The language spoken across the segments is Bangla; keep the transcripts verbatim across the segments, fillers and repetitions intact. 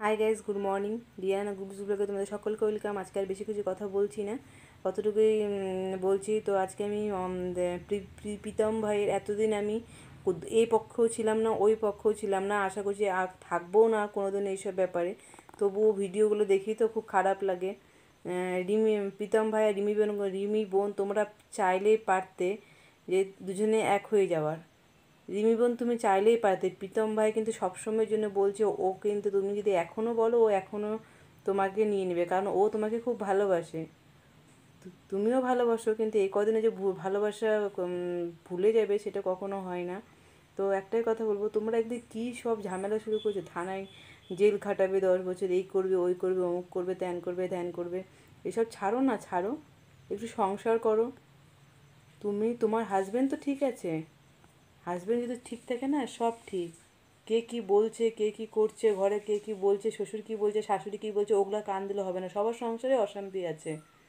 High guys, good morning. Riya না গুবলু ব্লগে তোমাদের সকলকে ওয়েলকাম। আজকে আর বেশি কিছু কথা বলছি না, কতটুকুই বলছি। তো আজকে আমি প্রীতম ভাইয়ের, এতদিন আমি এই পক্ষেও ছিলাম না, ওই পক্ষেও ছিলাম না, আশা করছি আর থাকবোও না কোনো দিন এইসব ব্যাপারে। তবুও ভিডিওগুলো দেখি তো খুব খারাপ লাগে। রিমি, প্রীতম ভাই আর রিমি বোন, রিমি বোন তোমরা চাইলেই পারতে যে দুজনে এক হয়ে যাওয়ার। রিমি বোন তুমি চাইলেই পারতে। প্রীতম ভাই কিন্তু সবসময়ের জন্য বলছে, ও কিন্তু তুমি যদি এখনও বলো ও এখনও তোমাকে নিয়ে নেবে, কারণ ও তোমাকে খুব ভালোবাসে, তুমিও ভালোবাসো। কিন্তু এই কদিনে যে ভালোবাসা ভুলে যাবে সেটা কখনো হয় না। তো একটাই কথা বলবো, তোমরা একদিন কী সব ঝামেলা শুরু করছো, থানায় জেল খাটাবে দশ বছর, এই করবে ওই করবে অমুক করবে ত্যান করবে ধ্যান করবে। এসব ছাড়ো না, ছাড়ো, একটু সংসার করো। তুমি, তোমার হাজবেন্ড তো ঠিক আছে, হাজবেন্ড যদি ঠিক থাকে না সব ঠিক। কে কী বলছে, কে কী করছে, ঘরে কে কী বলছে, শ্বশুর কী বলছে, শাশুড়ি কী বলছে, ওগুলা কান দিলে হবে না। সবার সংসারে অশান্তি আছে।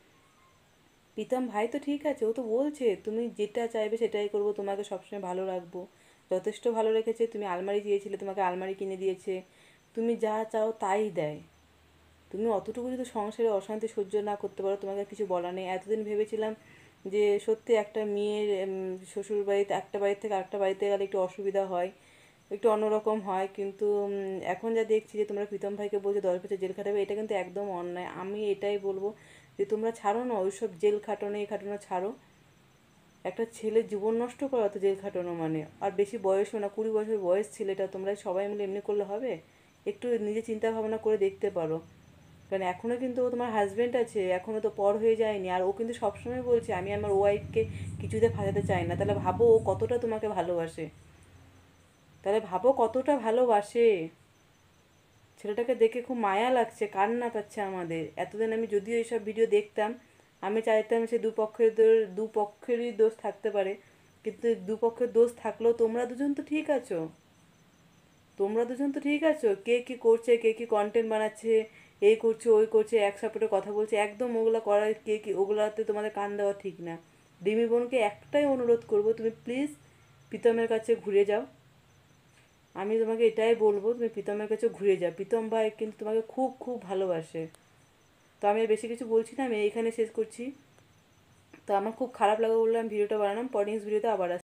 প্রীতম ভাই তো ঠিক আছে, ও তো বলছে তুমি যেটা চাইবে সেটাই করবো, তোমাকে সবসময় ভালো রাখবো। যথেষ্ট ভালো রেখেছে। তুমি আলমারি চেয়েছিলে, তোমাকে আলমারি কিনে দিয়েছে। তুমি যা চাও তাই দেয়। তুমি অতটুকু যদি সংসারে অশান্তি সহ্য না করতে পারো, তোমাকে কিছু বলা নেই। এতদিন ভেবেছিলাম যে সত্যি একটা মেয়ের শ্বশুর বাড়িতে, একটা বাড়ি থেকে আরেকটা বাড়িতে গেলে একটু অসুবিধা হয়, একটু অন্যরকম হয়। কিন্তু এখন যা দেখছি যে তোমরা প্রীতম ভাইকে বলছো দশ বছর জেল খাটাবে, এটা কিন্তু একদম অন্যায়। আমি এটাই বলবো যে তোমরা ছাড়ো না ওইসব জেল খাটানো, এই খাটানো ছাড়ো। একটা ছেলের জীবন নষ্ট করা তো জেল খাটানো মানে। আর বেশি বয়সও না, কুড়ি বছর বয়স ছেলেটা, তোমরা সবাই মিলে এমনি করলে হবে? একটু নিজে চিন্তা ভাবনা করে দেখতে পারো। কারণ এখনও কিন্তু ও তোমার হাজব্যান্ড আছে, এখনও তো পর হয়ে যায়নি। আর ও কিন্তু সবসময় বলছে আমি আমার ওয়াইফকে কিছুতে ফাঁসাতে চাই না। তাহলে ভাবো ও কতটা তোমাকে ভালোবাসে, তাহলে ভাবো কতটা ভালোবাসে। ছেলেটাকে দেখে খুব মায়া লাগছে, কান্না পাচ্ছে আমাদের। এতদিন আমি যদিও এইসব ভিডিও দেখতাম, আমি চাইতাম সে দুপক্ষের দুপক্ষেরই দোষ থাকতে পারে, কিন্তু দুপক্ষের দোষ থাকলেও তোমরা দুজন তো ঠিক আছো। তোমরা দুজন তো ঠিক আছো। কে কী করছে, কে কী কন্টেন্ট বানাচ্ছে, এই করছে ওই করছে, এক সাপোর্টে কথা বলছে, একদম ওগুলো করার, কে কী ওগুলাতে তোমাদের কান দেওয়া ঠিক না। রিমি বোনকে একটাই অনুরোধ করবো, তুমি প্লিজ প্রীতমের কাছে ঘুরে যাও। আমি তোমাকে এটাই বলবো, তুমি প্রীতমের কাছে ঘুরে যাও। প্রীতম ভাই কিন্তু তোমাকে খুব খুব ভালোবাসে। তো আমি আর বেশি কিছু বলছি না, আমি এইখানে শেষ করছি। তো আমার খুব খারাপ লাগা বললাম ভিডিওটা বানালাম। পরে নেক্সট ভিডিওতে আবার